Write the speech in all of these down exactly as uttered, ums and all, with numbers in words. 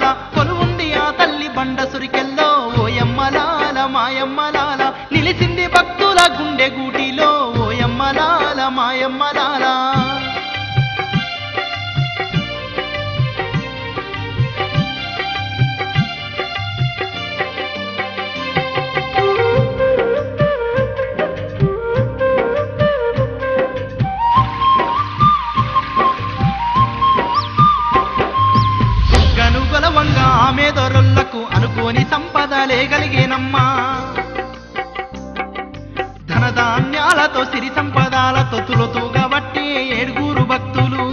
లాల కొలువుంది ఆ తల్లి బండ సురికెల్లో ఓయమ్మ లాల మాయమ్మ లాల నిలిసింది భక్తుల గుండె గూటిలో ఓయమ్మ లాల మాయమ్మ లాల గనుగొలవంగా ఆమె దొరలకు అనుకోని సంపదలే కలిగేనమ్మా ధనధాన్యాలతో సిరి సంపదాలతో తులతూగా బట్టి ఏడుగురు భక్తులు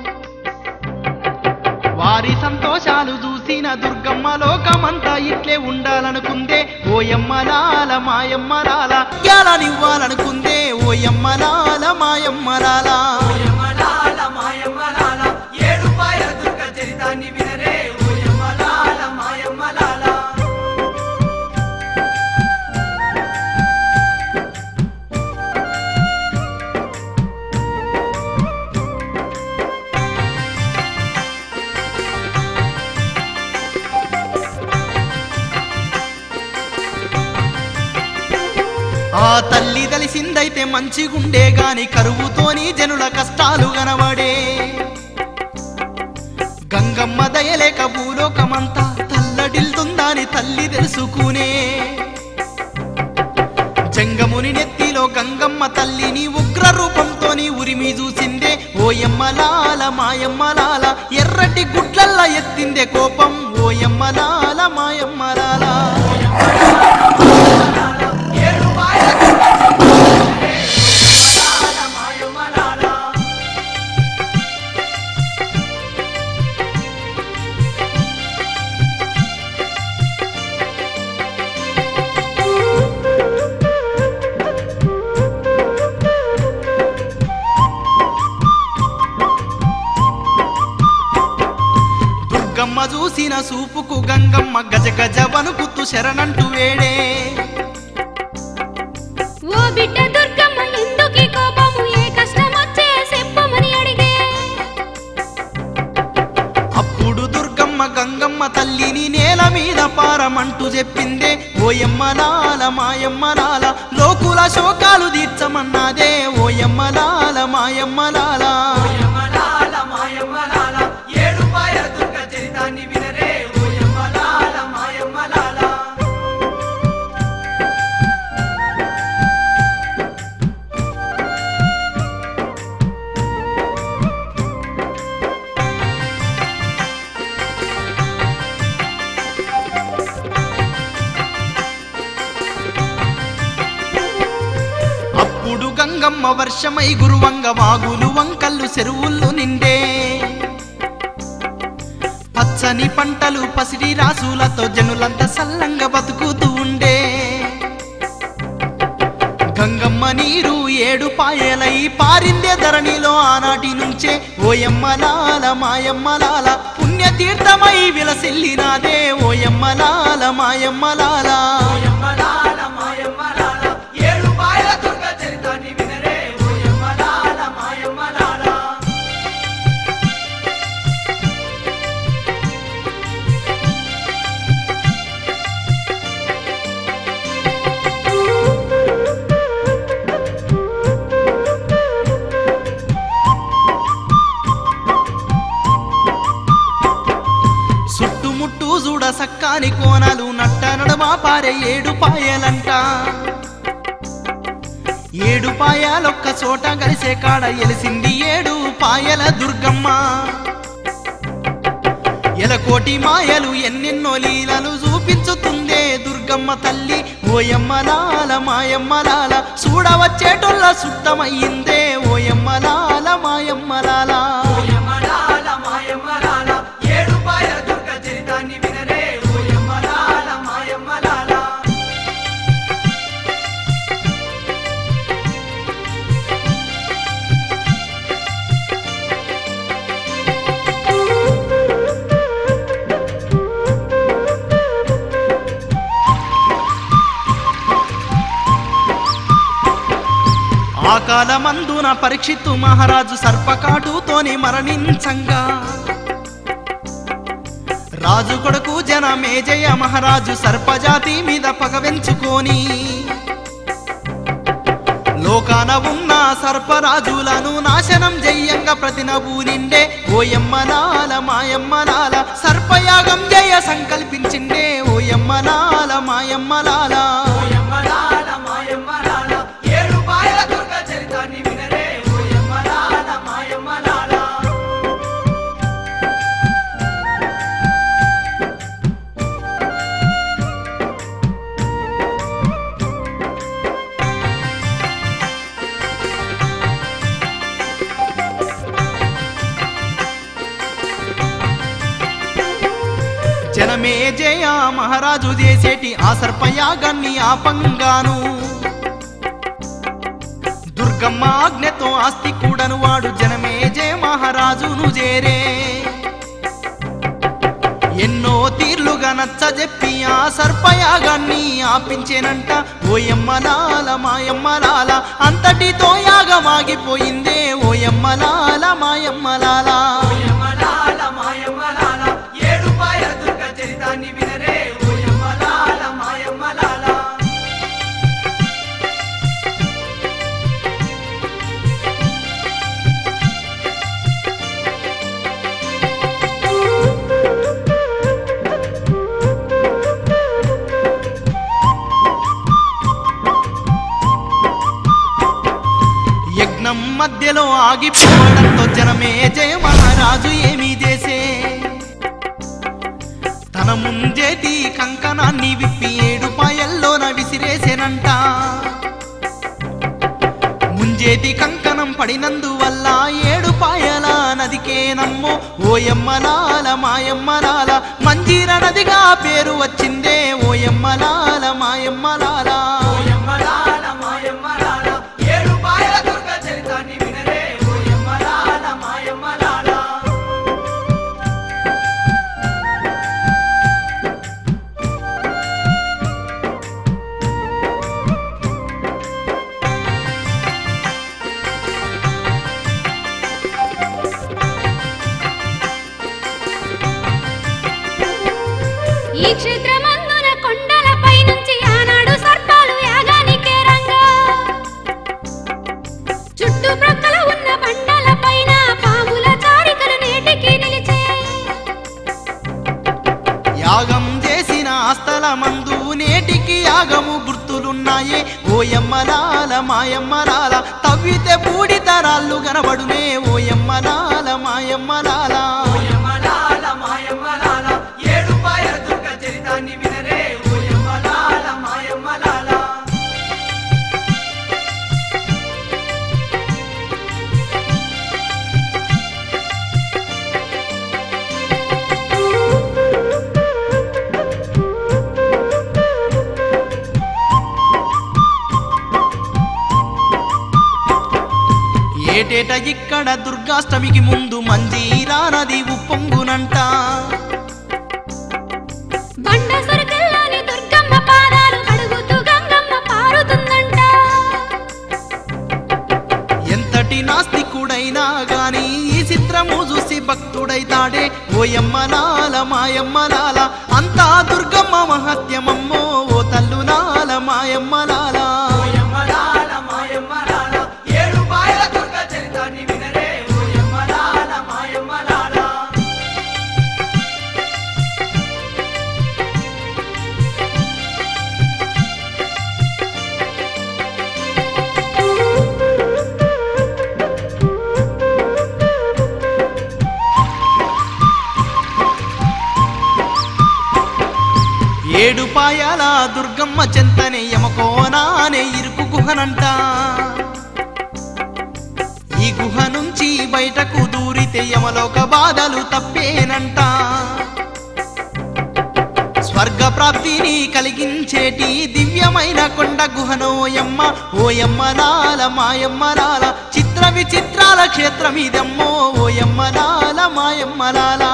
వారి సంతోషాలు చూసిన దుర్గమ్మ లోకమంతా ఇట్లే ఉండాలనుకుందే ఓయమ్మ లాల మాయమ్మ లాల యాలనివ్వాలనుకుందే ఓయమ్మ లాల మాయమ్మ లాల ఆ తల్లి తెలిసిందైతే మంచిగుండే గాని కరువుతోని జనుల కష్టాలు గనబడే గంగమ్మ దయలేక భూలోకమంతా తల్లడిల్తుందని తల్లి తెలుసుకునే జంగముని నెత్తిలో గంగమ్మ తల్లిని ఉగ్ర రూపంతోని ఉరిమి చూసిందే ఓయమ్మ లాల మాయమ్మ లాల ఎర్రటి గుడ్లల్ల ఎత్తిందే కోపం ఓయమ్మ లాల మాయమ్మ లాల గంగమ్మ చూసిన సూపుకు గంగమ్మ గజ గజ వణుకుతూ శరణంటూ వేడే ఓ బిడ్డ దుర్గమ్మ ఎందుకీ కోపము ఏ కష్టం వచ్చే చెప్పమని అడిగే అప్పుడు దుర్గమ్మ గంగమ్మ తల్లిని నేల మీద పారమంటూ చెప్పిందే ఓయమ్మ లాల మాయమ్మ లాల లోకుల శోకాలు తీర్చమన్నాదే ఓయమ్మ లాల మాయమ్మ లాల అప్పుడు గంగమ్మ వర్షమై గురువంగ వాగులు వంకళ్ళు చెరువులు నిండే పచ్చని పంటలు పసిడి రాసులతో జనులంతా సల్లంగా బతుకుతూ ఉండే గంగమ్మ నీరు ఏడు పాయలై పారిందే ధరణిలో ఆనాటి నుంచే ఓయమ్మ లాల మాయమ్మ లాల పుణ్యతీర్థమై విలసిల్లినాదే ఓయమ్మ లాల మాయమ్మ లాల చుట్టుముట్టు చూడ సక్కాని కోనలు నట్ట నడమా పారే ఏడు పాయలంట ఏడు పాయాలొక్క చోట కలిసే కాడ ఎలిసింది ఏడు పాయల దుర్గమ్మ ఎలకోటి మాయలు ఎన్నెన్నో లీలలు చూపించుతుందే దుర్గమ్మ తల్లి ఓయమ్మ లాల మాయమ్మ లాల చూడవచ్చేటోళ్ళ సుట్టమయ్యిందే ఓయమ్మ లాల మాయమ్మ లాల ఆ కాలమందున పరీక్షిత్తు మహారాజు సర్పకాటుతోని మరణించంగా రాజు కొడుకు జనమేజయ మహారాజు సర్పజాతి మీద పగవెంచుకొని లోకాన ఉన్న సర్పరాజులను నాశనం జయ్యంగా ప్రతినభూ నిండే ఓయమ్మలాల మాయమ్మలాల సర్పయాగం జయ సంకల్పించిండే ఓయమ్మలాల మాయమ్మలాల జనమేజయ మహారాజు చేసేటి ఆ సర్పయాగాన్ని ఆపంగాను దుర్గమ్మ ఆజ్ఞతో ఆస్తికుడను వాడు జనమేజయ మహారాజును చేరే ఎన్నో తీర్లుగా నచ్చజెప్పి ఆ సర్పయాగాన్ని ఆపించేనంట ఓయమ్మలాల మాయమ్మలాల అంతటితో యాగమాగిపోయిందే ఓయమ్మలాల మాయమ్మలాల మధ్యలో ఆగిపోవడంతో జనమేజయ మహారాజు ఏమీ చేసే తన ముంజేటి కంకణాన్ని విప్పి ఏడు పాయల్లోన విసిరేసేనంట ముంజేటి కంకణం పడినందువల్ల ఏడు పాయల నదికేనమ్మో ఓయమ్మలాల మాయమ్మలాల మంజీర నదిగా పేరు వచ్చిందే ఓయమ్మలాల మాయమ్మలాల ఈ క్షేత్రమందున కొండలపై నుంచి ఆనాడు సర్పాలు యాగానికే రంగా చుట్టుప్రక్కల ఉన్న బండలపైన పాముల చారికలు నేటికి నిలిచే యాగం చేసిన స్థలమందు నేటికి యాగము గుర్తులున్నాయే ఓయమ్మలాల మాయమ్మలాల తవ్వితే బూడిదరాళ్ళు కనబడునే ఓయమ్మలాల మాయమ్మలాల ఏటేట ఇక్కడ దుర్గాష్టమికి ముందు మంజీరా నది ఉప్పొంగునంట బండ సొరకల్లోని దుర్గమ్మ పాదాలు కడుగుతూ గంగమ్మ పారుతుందంట ఎంతటి నాస్తికుడైనా గాని ఈ చిత్రము చూసి భక్తుడైతాడే ఓయమ్మలాల మాయమ్మలాల అంతా దుర్గమ్మ మహత్యమమ్మో ఓ తల్లులాల మాయమ్మలాల ఏడు పాయాల దుర్గమ్మ చెంతనే యమకోనానే ఇరుకు గుహనంట ఈ గుహ నుంచి బయటకు దూరితే యమలోక బాధలు తప్పేనంట స్వర్గ ప్రాప్తిని కలిగించేటి దివ్యమైన కొండ గుహనోయమ్మ ఓయమ్మలాల మాయమ్మలాల చిత్ర విచిత్రాల క్షేత్రమిదమ్మో ఓయమ్మలాల మాయమ్మలాల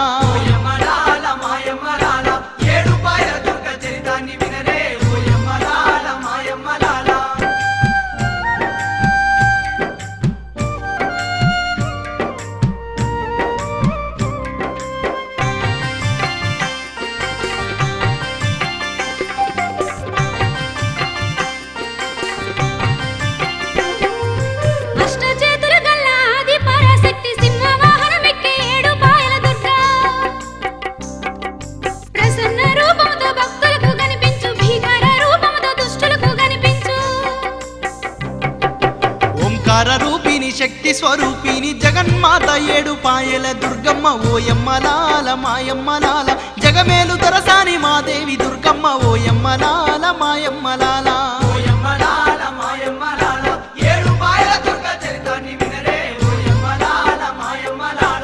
శక్తి స్వరూపిణి జగన్మాత ఏడు పాయల దుర్గమ్మ ఓయమ్మలాల మాయమ్మలాల జగమేలు దొరసాని మాదేవి దుర్గమ్మ ఓయమ్మలాల మాయమ్మలాల ఓయమ్మలాల మాయమ్మలాల ఏడు పాయల దుర్గ చరితాన్ని వినరే ఓయమ్మలాల మాయమ్మలాల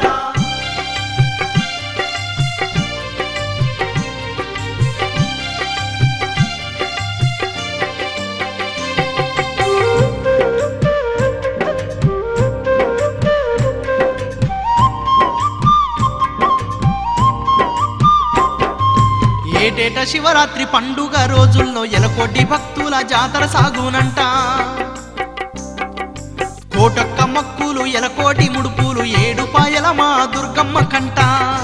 ఏటేట శివరాత్రి పండుగ రోజుల్లో ఎలకోటి భక్తుల జాతర సాగునంట కోటొక్క మొక్కులు ఎలకోటి ముడుపులు ఏడు పాయల మా దుర్గమ్మ కంట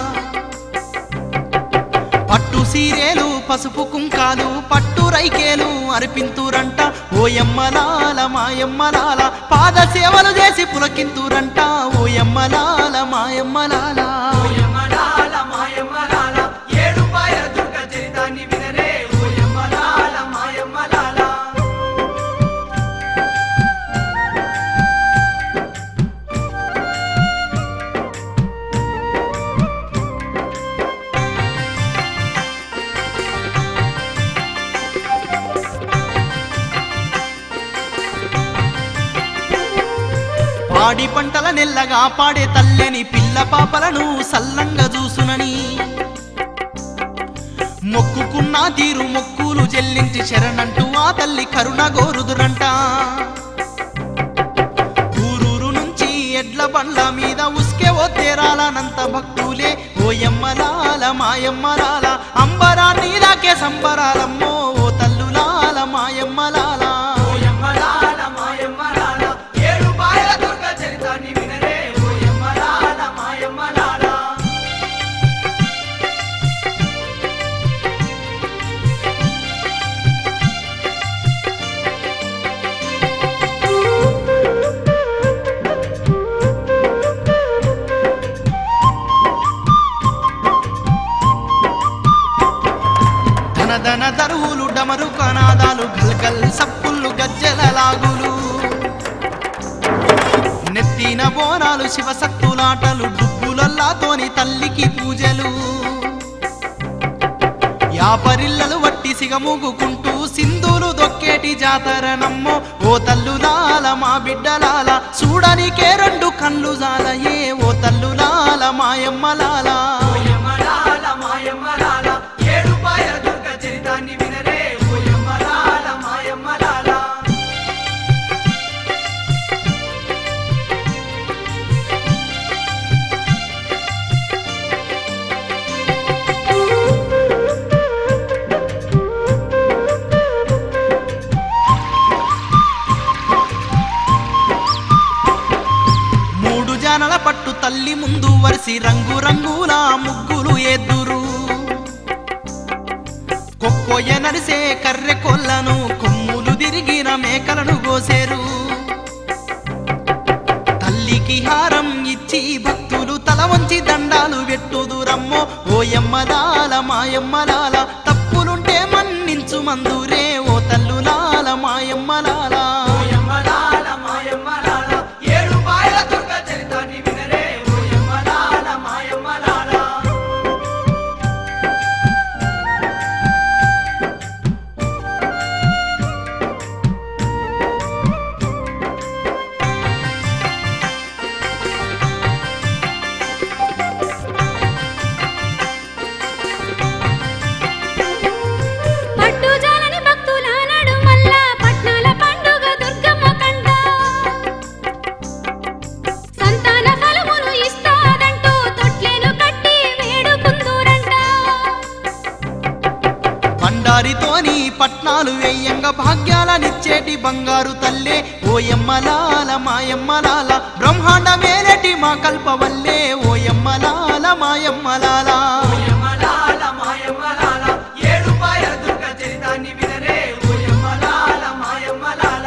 పట్టు సీరేలు పసుపు కుంకాలు పట్టు రైకేలు అర్పింతురంట ఓయమ్మలాల మాయమ్మలాల పాద సేవలు చేసి పులకింతురంట ఓయమ్మలాల మాయమ్మలాల ఓయమ్మలాల మాయమ్మలాల ఏడు పాయల దుర్గ చరితాన్ని వినరే ఓయమ్మలాల మాయమ్మలాల పాడి పంటల నెల్లగా పాడే తల్లిని పిల్ల పాపలను సల్లంగా చూసునని మొక్కుకున్న తీరు మొక్కులు చెల్లించి శరణంటూ ఆ తల్లి కరుణ గోరుదురంట ఊరూరు నుంచి ఎడ్ల బండ్ల మీద ఉస్కే ఓ తేరాలనంత భక్తులే ఓయమ్మలాల మాయమ్మలాల అంబరాన్ని దాకే సంబరాలమ్మో ఓ తల్లులాల మాయమ్మలాల ఓయమ్మలాల మాయమ్మలాల ఏడు పాయల దుర్గ చరితాన్ని వినరే ఓయమ్మలాల మాయమ్మలాల ధన ధన దరువులు డమరు కనాదాలు గల్గల్ సప్పుళ్ళు గజ్జల లాగులు నెత్తిన బోనాలు శివసత్తులాటలు డుబ్బులల్లాతోని తల్లికి పూజలు యాపరిల్లలు వట్టి సిగముగుకుంటూ సింధులు దొక్కేటి జాతర నమ్మో ఓ తల్లులాల మా బిడ్డలాల చూడనికే రెండు కళ్ళు జాలయే ఓ తల్లులాల మాయమ్మలాల ఓయమ్మలాల మాయమ్మలాల ఏడు పాయల దుర్గ చరితాన్ని వినరే ఓయమ్మలాల మాయమ్మలాల మూడు జానల పట్టు తల్లి ముందు వరిసి రంగు రంగుల ముగ్గులు ఎద్దురు కొక్కోయ నడిసే కర్రె కొల్లను కొమ్ములు తిరిగిన మేకలను కోసేరు తల్లికి హారం ఇచ్చి భక్తులు తల వంచి దండాలు పెట్టుదురమ్మో ఓయమ్మలాల మాయమ్మలాల తప్పులుంటే మన్నించు మందురే ఓ తల్లులాల మాయమ్మలాల ఓయమ్మలాల మాయమ్మలాల ఏడు పాయల దుర్గ చరితాన్ని వినరే ఓయమ్మలాల మాయమ్మలాల పట్టు జాలని భక్తుల నడుమల్ల పట్నాల పండుగ దుర్గమ్మ కంట సంతాన ఫలములు ఇస్తాదంటూ తొట్లేను కట్టి వేడుకుందూరంట బండారితోని పట్నాలు వెయ్యంగా భాగ్యాలనిచ్చేటి బంగారు తల్లే ఓయమ్మలాల మాయమ్మలాల బ్రహ్మాండ మేలేటి మా కల్పవల్లే ఓయమ్మలాల మాయమ్మలాల ఓయమ్మలాల మాయమ్మలాల ఏడు పాయల దుర్గ చరితాన్ని వినరే ఓయమ్మలాల మాయమ్మలాల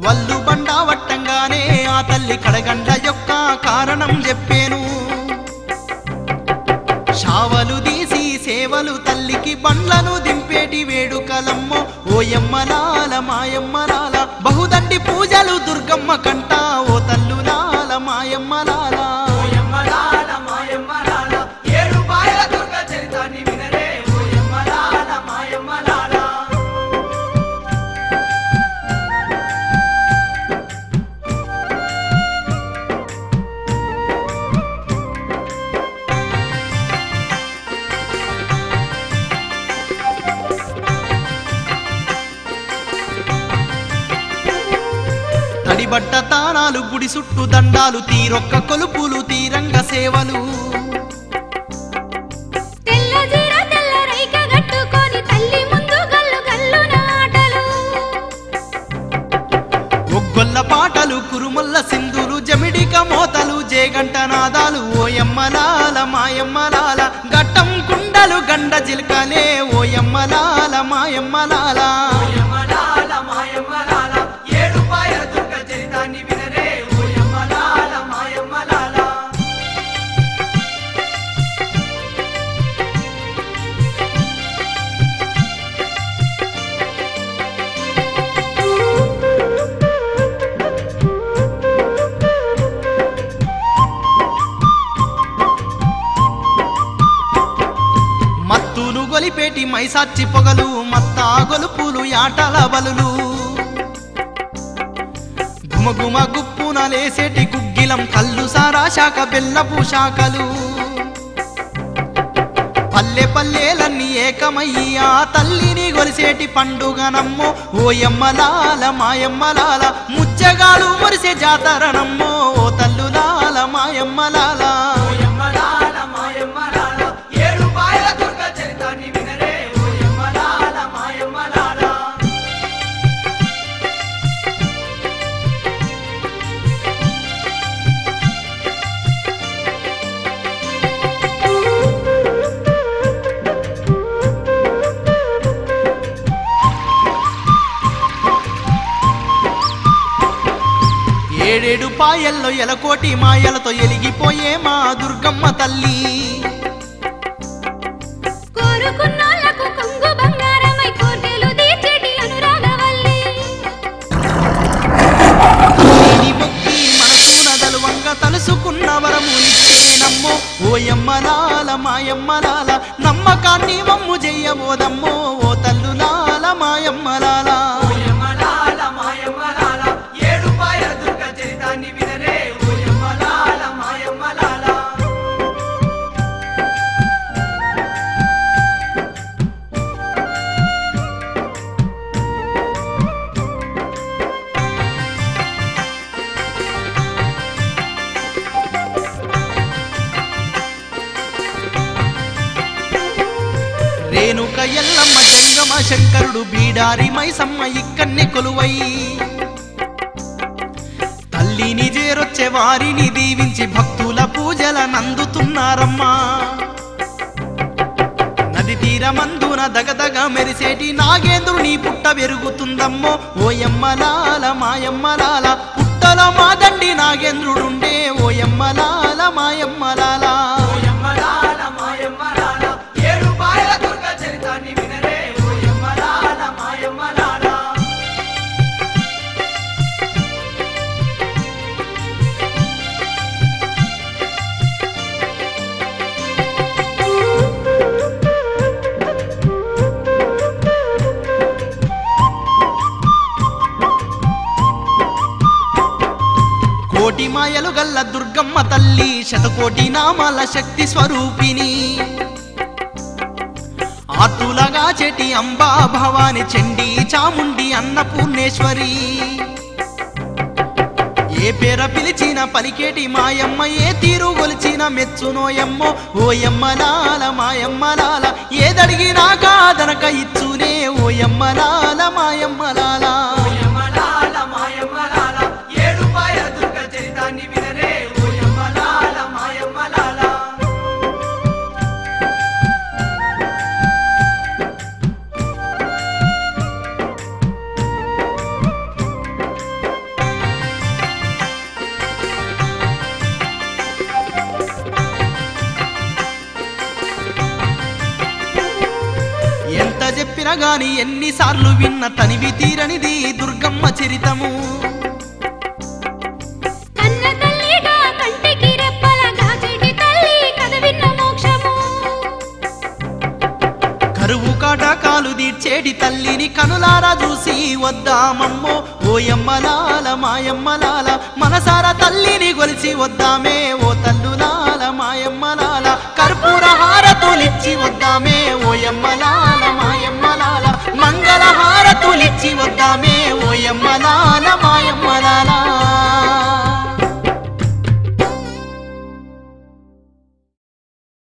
వల్లు బండ వట్టంగానే ఆ తల్లి కడగండ్ల యొక్క కారణం చెప్పేను. షావలు తీసి సేవలు తల్లికి బండ్లను దింపేటి వేడుకలమ్మో ఓయమ్మలాల మాయమ్మలాల బహుదండి పూజలు దుర్గమ్మ కంట ఓ తల్లులాల మాయమ్మలాల ఓయమ్మలాల మాయమ్మలాల ఏడు పాయల దుర్గ చరితాన్ని వినరే ఓయమ్మలాల మాయమ్మలాల. తడిబట్ట తానాలు గుడి చుట్టూ దండాలు తీరొక్క కొలుపులు తీరంగ సేవలు తెల్ల జీర తెల్ల రైక గట్టుకొని తల్లి ముందు గల్లు గల్లున ఆటలు ఒగ్గొల్ల పాటలు కురుమల్ల సింధులు జమిడిక మోతలు జేగంట నాదాలు ఓయమ్మలాల మాయమ్మలాల గట్టం కుండలు గండ జిల్కలే ఓయమ్మలాల మాయమ్మలాల ఓయమ్మలాల మాయమ్మలాల ఏడు పాయల దుర్గ చరితాన్ని వినరే ఓయమ్మలాల మాయమ్మలాల. మత్తులు గొలిపేటి మైసాచి పొగలు మత్తా గొలుపులు యాటల బలులు గుమగుమ గుప్పున లేసేటి గుగ్గిలం కల్లు సారా శాఖ బెల్లపు శాఖలు పల్లె పల్లెలన్నీ ఏకమయ్యి ఆ తల్లిని గొలిసేటి పండుగనమ్మో ఓయమ్మలాల మాయమ్మలాల ముచ్చగాలు మురిసే జాతరనమ్మో ఓ తల్లులాల మాయమ్మలాల ఓయమ్మలాల మాయమ్మలాల ఏడు పాయల దుర్గ చరితాన్ని వినరే ఓయమ్మలాల మాయమ్మలాల. ఏడేడు పాయల్లో ఎలకోటి మాయలతో ఎలిగిపోయే మా దుర్గమ్మ తల్లి కోరుకున్నోళ్లకు కొంగు బంగారమై కోర్కెలు తీర్చేటి అనురాగవల్లి తల్లిని మొక్కి మనసున దలువంగ తలుసుకున్న వరమునిచ్చేనమ్మో ఓయమ్మలాల మాయమ్మలాల నమ్మకాన్ని వమ్ము చెయ్యబోదమ్మో ఓ తల్లులాల మాయమ్మలాల ఓయమ్మలాల మాయమ్మలాల ఏడు పాయల దుర్గ చరితాన్ని వినరే ఓయమ్మలాల మాయమ్మలాల. రేణుక ఎల్లమ్మ జంగమ శంకరుడు బీడారి మైసమ్మ ఇక్కన్నే కొలువై తల్లిని చేరొచ్చే వారిని దీవించి భక్తుల పూజల నందుతున్నారమ్మా. నది తీరమందున దగదగ మెరిసేటి నాగేంద్రుని పుట్ట పెరుగుతుందమ్మో ఓయమ్మలాల మాయమ్మలాల పుట్టలో మా దండి నాగేంద్రుడుండే ఓయమ్మలాల మాయమ్మలాల ఓయమ్మలాల మాయమ్మలాల ఏడు పాయల దుర్గ చరితాన్ని వినరే ఓయమ్మలాల మాయమ్మలాల. కోటి మాయలు గల్ల దుర్గమ్మ తల్లి శతకోటి నామాల శక్తి స్వరూపిణి ఆతులగా చెటి అంబా భవాని చండి చాముండి అన్నపూర్ణేశ్వరి ఏ పేర పిలిచిన పలికేటి మాయమ్మ ఏ తీరు గొలిచిన మెచ్చునోయమ్మో ఓయమ్మలాల మాయమ్మలాల ఏదడిగినా కాదనక ఇచ్చునే ఓయమ్మలాల మాయమ్మలాల ఓయమ్మలాల మాయమ్మలాల ఏడు పాయల దుర్గ చరితాన్ని వినరే ఓయమ్మలాల మాయమ్మలాల. గాని ఎన్నిసార్లు విన్న తనివి తీరనిది దుర్గమ్మ చరితము. కన్న తల్లిగా కంటికి రెప్పల దాచేటి తల్లి కథ విన్న మోక్షము. కరువు కాటకాలు తీర్చేటి తల్లిని కనులారా చూసి వద్దామమ్మో ఓయమ్మలాల మాయమ్మలాల మనసారా తల్లిని గొలిచి వద్దామే ఓ తల్లులాల మాయమ్మలాల కర్పూర హారతులిచ్చి